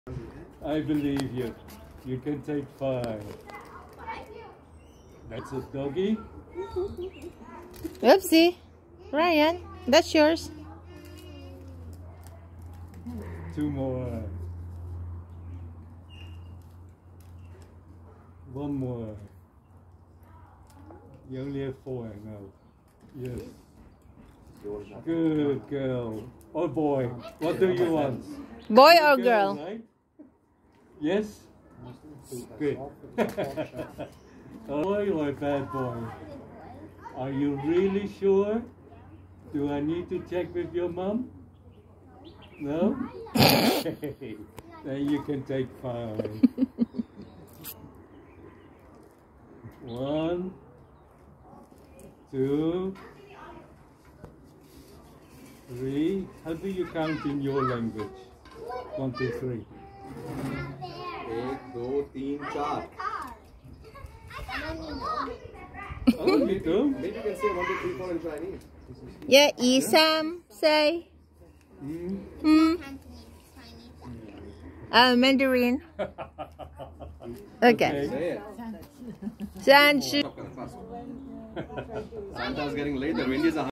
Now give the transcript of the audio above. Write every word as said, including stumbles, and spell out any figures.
I believe you. You can take five. That's a doggy. Oopsie. Ryan, that's yours. Two more. One more. You only have four now. Yes. Good girl. Oh boy. What do you want? Boy or girl? Right? Yes? Good. A boy or a bad boy? Are you really sure? Do I need to check with your mom? No? Okay. Then you can take five. One, two, three. How do you count in your language? One, two, three. एक दो तीन चार. Only two? Maybe you can say one two three four in Chinese. Yeah, Isam, say. Mm. Hmm. Uh, Mandarin. Okay. Say it. Sanchu. Santa's getting late. The wind is a